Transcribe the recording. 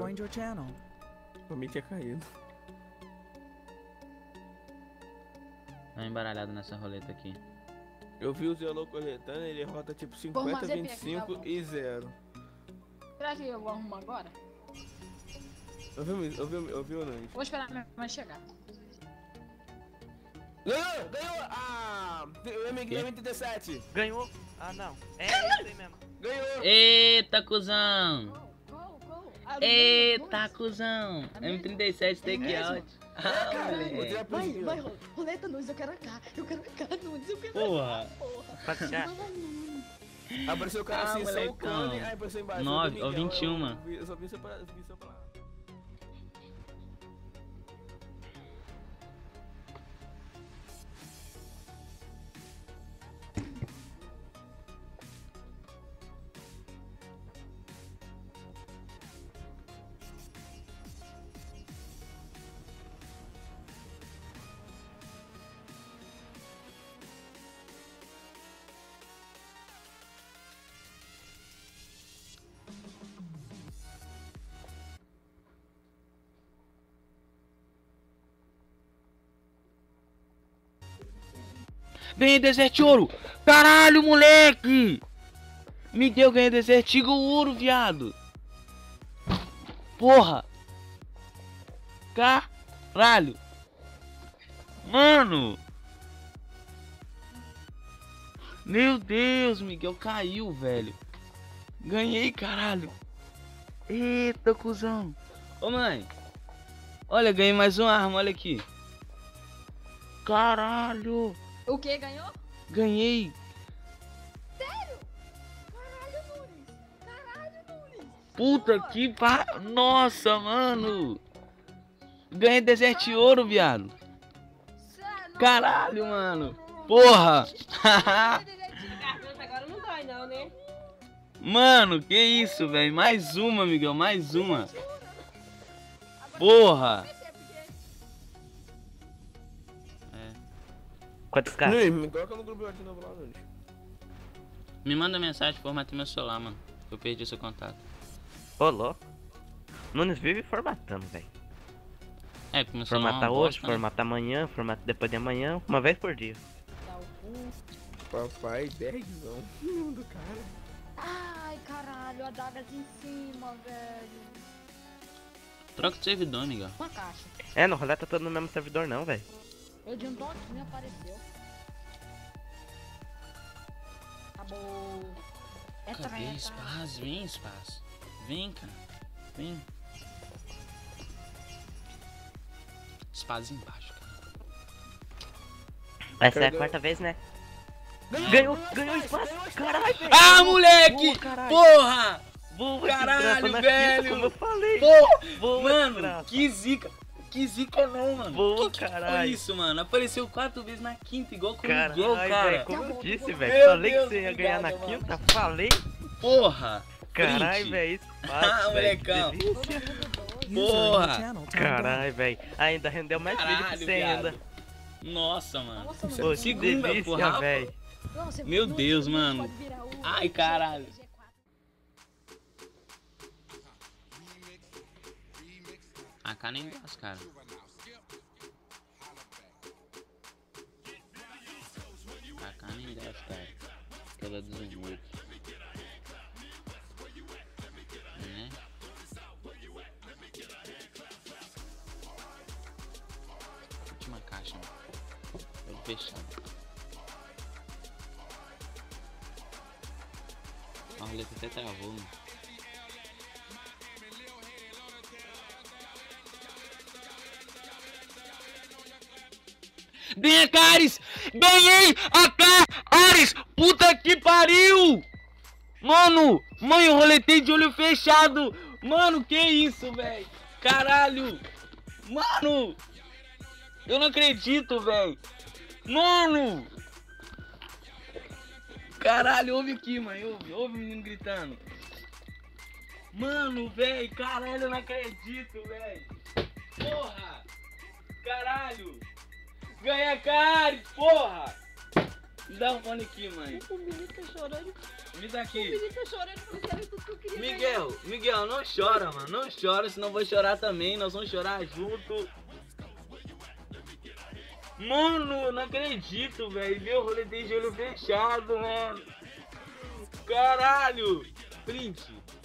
joined your channel. Pra mim tinha caído. Dá uma embaralhada nessa roleta aqui. Eu vi o Zé louco coletando, ele rota tipo 50, 25 e 0. Será que eu vou arrumar agora? Ouviu ou não? Vou esperar minha mãe chegar. Ganhou! Ah! O M37! Ganhou? Ah, não. É isso aí mesmo. Ganhou! Eita, cuzão! Go. Eita, cuzão! M37 take out. Ah, moleque. Vai, roleta Nunes, eu quero AK, Nunes, eu quero Porra. Pode ser. Apareceu o cara assim, só o molecão. clone, aí apareceu embaixo. 9 ou 21. Eu só vi isso pra lá. Ganhei Desert Ouro! Caralho, moleque! Me deu, ganhei Desert Eagle Ouro, viado! Porra! Caralho! Mano! Meu Deus, Miguel caiu, velho! Ganhei, caralho! Eita, cuzão! Ô, mãe! Olha, ganhei mais uma arma, olha aqui! Caralho! O que, ganhou? Ganhei! Sério? Caralho, Nunes! Puta que Nossa, mano! Ganhei Desert Ouro, viado! Caralho, mano! Porra! Agora não dói não, né? Mano, que isso, velho? Mais uma, Miguel, mais uma! Porra! Quantos caras? Nunes, me coloca no grupo de novo lá, Nunes. Me manda mensagem, formatei meu celular, mano. Eu perdi seu contato. Ô, louco. Nunes vive formatando, velho. É, porque meu celular Formata é uma hoje, bosta, né? formata amanhã, formata depois de amanhã, uma vez por dia. Dá o cu. Papai, 10zão. Do cara. Ai, caralho, adagas em cima, velho. Troca de servidor, Miguel. Uma caixa. É, no rolê tá todo no mesmo servidor não, velho. Eu de um toquinho apareceu. Acabou. Cadê espaço? Vem, espaço. Vem, cara. Vem. Espaço embaixo, cara. Essa é a quarta vez, né? Ganhou espaço! Caralho, velho! Ah, moleque! Boa, caralho. Porra! Boa, Caralho, desgraça, na velho! quinta, como eu falei! Porra! Boa, Mano, desgraça. que zica! Que zica não, mano! Boa, que foi caralho. isso, mano? Apareceu 4 vezes na quinta, igual com o Caralho, Miguel, cara. velho, como eu disse, Meu velho. Falei Deus, que você ia ganhar na obrigado, quinta, falei. Porra! Caralho, Print. velho, Ah, espaço, velho. molecão. Que delícia. User in Porra! your channel timed out. Caralho, velho. Ainda rendeu mais vídeo pra Caralho, você viado. ainda. Nossa, mano. Nossa, Pô, que Segunda, pro delícia, Rafa. velho. Meu Deus, mano. Ai, caralho. A cara nem gosta, cara. A cara nem gosta, cara. Aquela dos outros. Né? Última caixa, mano. Pode fechar. A roleta até travou, mano. Ganhei, Ares! Ganhei! Ares! Puta que pariu! Mano! Mãe, eu roletei de olho fechado! Mano, que isso, velho? Caralho! Mano! Eu não acredito, velho! Mano! Caralho, ouve aqui, mãe. Ouve o menino gritando. Mano, velho, caralho, eu não acredito, velho. Porra! Caralho! Ganha, Ares, porra! dá o fone aqui, mãe. O menino tá chorando. Me dá O aqui. menino tá chorando porque era tudo que eu queria. Miguel, não chora, mano. Não chora, senão eu vou chorar também. Nós vamos chorar junto. Mano, eu não acredito, velho. Meu roletei de olho fechado, mano. Caralho. Print.